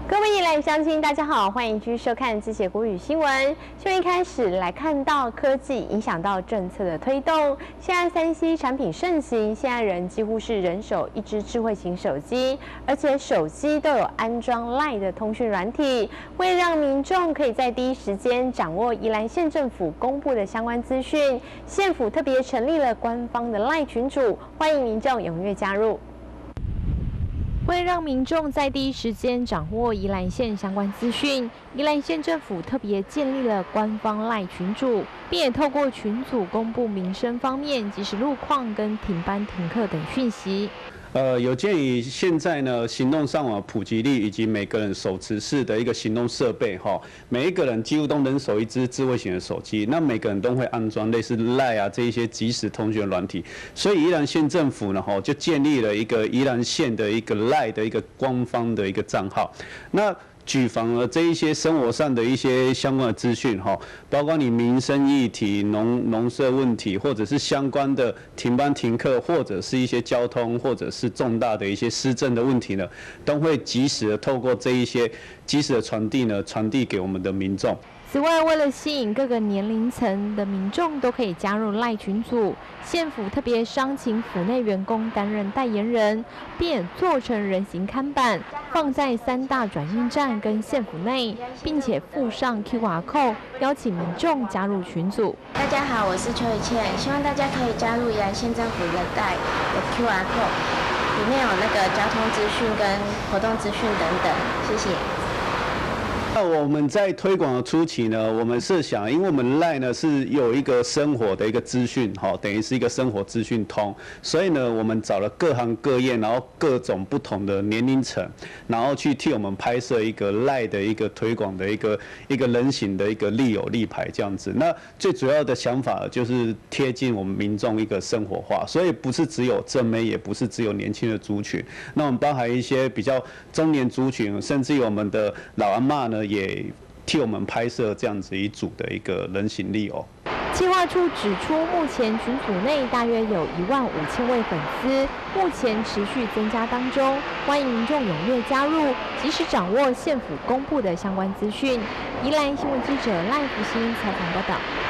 各位宜兰乡亲，大家好，欢迎继续收看这些国语新闻。新闻一开始来看到科技影响到政策的推动。现在3C 产品盛行，现在人几乎是人手一只智慧型手机，而且手机都有安装 LINE 的通讯软体。为了让民众可以在第一时间掌握宜兰县政府公布的相关资讯，县府特别成立了官方的 LINE 群组，欢迎民众踊跃加入。为让民众在第一时间掌握宜兰县相关资讯，宜兰县政府特别建立了官方 LINE 群组，并也透过群组公布民生方面即时路况跟停班停课等讯息。 有鉴于现在呢，行动上网普及率以及每个人手持式的一个行动设备每一个人几乎都人手一支智慧型的手机，那每个人都会安装类似 LINE 啊这一些即时通讯软体，所以宜兰县政府呢就建立了一个宜兰县的一个 LINE 的一个官方的一个账号，那举防了这一些生活上的一些相关的资讯包括你民生议题、农社问题，或者是相关的停班停课，或者是一些交通，或者是重大的一些施政的问题呢，都会及时的透过这一些及时的传递给我们的民众。 此外，为了吸引各个年龄层的民众都可以加入 LINE 群组，县府特别商请府内员工担任代言人，并做成人形看板，放在3大转运站跟县府内，并且附上 QR code， 邀请民众加入群组。 大家好，我是邱以倩，希望大家可以加入宜兰县政府的LINE的 QR code， 里面有那个交通资讯跟活动资讯等等，谢谢。 那我们在推广的初期呢，我们是想，因为我们 LINE 呢是有一个生活的一个资讯，等于是一个生活资讯通，所以呢，我们找了各行各业，然后各种不同的年龄层，然后去替我们拍摄一个 LINE 的一个推广的一个人形的一个立有立牌这样子。那最主要的想法就是贴近我们民众一个生活化，所以不是只有正妹，也不是只有年轻的族群，那我们包含一些比较中年族群，甚至于我们的老阿嬷呢，也替我们拍摄这样子一组的一个人形立偶。 企划处指出，目前群组内大约有15000位粉丝，目前持续增加当中，欢迎民众踊跃加入，及时掌握县府公布的相关资讯。宜兰新闻记者赖福兴采访报道。